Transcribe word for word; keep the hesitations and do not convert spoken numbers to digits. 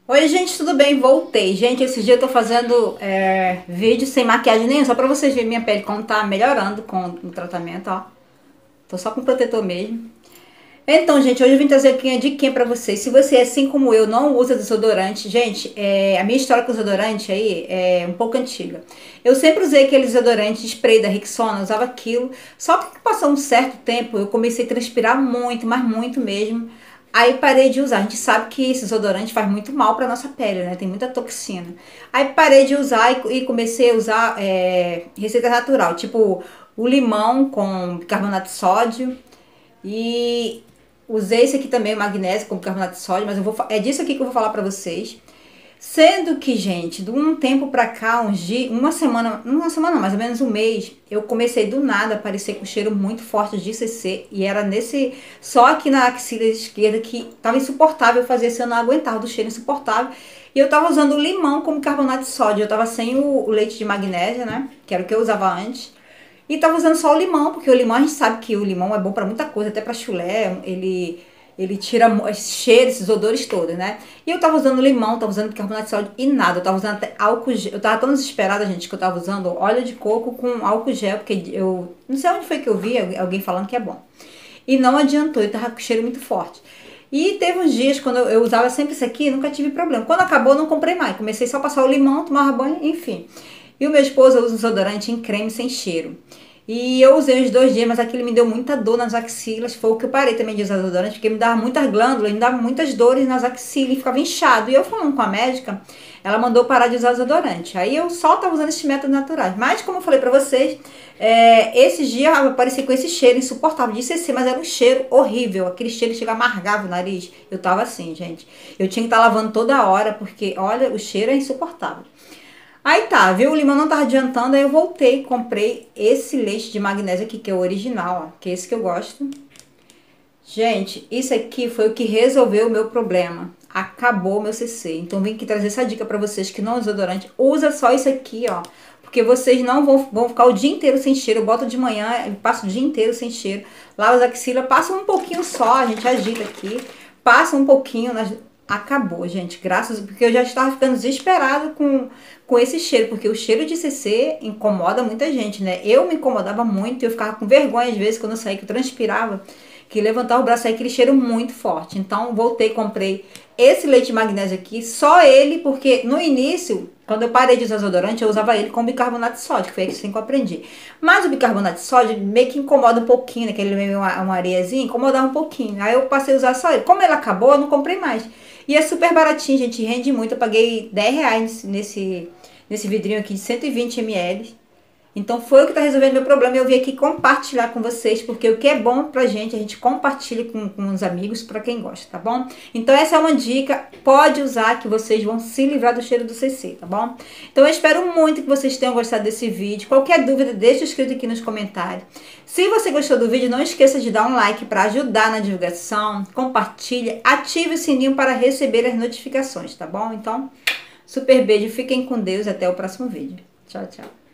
Oi, gente, tudo bem? Voltei. Gente, esse dia eu tô fazendo é, vídeo sem maquiagem nenhuma, só pra vocês verem minha pele como tá melhorando com o tratamento, ó. Tô só com protetor mesmo. Então, gente, hoje eu vim trazer aqui uma diquinha pra vocês. Se você, assim como eu, não usa desodorante, gente, é, a minha história com desodorante aí é um pouco antiga. Eu sempre usei aquele desodorante spray da Rexona, usava aquilo. Só que passou um certo tempo, eu comecei a transpirar muito, mas muito mesmo. Aí parei de usar. A gente sabe que esse desodorante faz muito mal pra nossa pele, né? Tem muita toxina. Aí parei de usar e, e comecei a usar é, receita natural, tipo o limão com bicarbonato de sódio. E usei esse aqui também, o magnésio com bicarbonato de sódio, mas eu vou, é disso aqui que eu vou falar pra vocês. Sendo que, gente, de um tempo pra cá, uns dias, uma semana, não uma semana, não, mais ou menos um mês, eu comecei do nada a aparecer com cheiro muito forte de C C e era nesse, só aqui na axila esquerda que tava insuportável fazer isso, eu não aguentava do cheiro insuportável. E eu tava usando o limão como carbonato de sódio, eu tava sem o, o leite de magnésia, né, que era o que eu usava antes. E tava usando só o limão, porque o limão a gente sabe que o limão é bom pra muita coisa, até pra chulé, ele ele tira esse cheiro, esses odores todos, né? E eu tava usando limão, tava usando bicarbonato de sódio e nada, eu tava usando até álcool gel. Eu tava tão desesperada, gente, que eu tava usando óleo de coco com álcool gel, porque eu não sei onde foi que eu vi alguém falando que é bom. E não adiantou, eu tava com cheiro muito forte. E teve uns dias quando eu, eu usava sempre isso aqui, nunca tive problema. Quando acabou, eu não comprei mais. Comecei só a passar o limão, tomava banho, enfim. E o meu esposo usa um desodorante em creme sem cheiro. E eu usei uns dois dias, mas aquilo me deu muita dor nas axilas. Foi o que eu parei também de usar desodorante, porque me dava muitas glândulas, me dava muitas dores nas axilas e ficava inchado. E eu falando com a médica, ela mandou parar de usar desodorante. Aí eu só tava usando esses métodos naturais. Mas, como eu falei pra vocês, é, esses dias eu apareci com esse cheiro insuportável de C C, mas era um cheiro horrível. Aquele cheiro que chega amargava o nariz. Eu tava assim, gente. Eu tinha que estar lavando toda hora, porque, olha, o cheiro é insuportável. Aí tá, viu? O limão não tava adiantando, aí eu voltei, comprei esse leite de magnésio aqui, que é o original, ó, que é esse que eu gosto. Gente, isso aqui foi o que resolveu o meu problema. Acabou o meu C C. Então vim aqui trazer essa dica pra vocês que não usam desodorante. Usa só isso aqui, ó. Porque vocês não vão, vão ficar o dia inteiro sem cheiro. Eu boto de manhã e passo o dia inteiro sem cheiro. Lavo as axilas, passa um pouquinho só, a gente agita aqui. Passa um pouquinho nas... Acabou, gente, graças... Porque eu já estava ficando desesperada com, com esse cheiro, porque o cheiro de C C incomoda muita gente, né? Eu me incomodava muito, eu ficava com vergonha às vezes quando eu saía, que eu transpirava, que levantar o braço saía aquele cheiro muito forte. Então, voltei, comprei esse leite de magnésio aqui, só ele, porque no início, quando eu parei de usar desodorante, eu usava ele com bicarbonato de sódio, que foi assim que eu aprendi. Mas o bicarbonato de sódio meio que incomoda um pouquinho, né? Aquele meio uma, uma areiazinha, incomodava um pouquinho. Aí eu passei a usar só ele. Como ele acabou, eu não comprei mais. E é super baratinho, gente, rende muito. Eu paguei dez reais nesse, nesse vidrinho aqui de cento e vinte mililitros. Então foi o que está resolvendo meu problema. Eu vim aqui compartilhar com vocês, porque o que é bom pra gente, a gente compartilha com, com os amigos, pra quem gosta, tá bom? Então essa é uma dica, pode usar que vocês vão se livrar do cheiro do C C, tá bom? Então eu espero muito que vocês tenham gostado desse vídeo. Qualquer dúvida, deixa escrito aqui nos comentários. Se você gostou do vídeo, não esqueça de dar um like para ajudar na divulgação, compartilha, ative o sininho para receber as notificações, tá bom? Então, super beijo, fiquem com Deus e até o próximo vídeo. Tchau, tchau.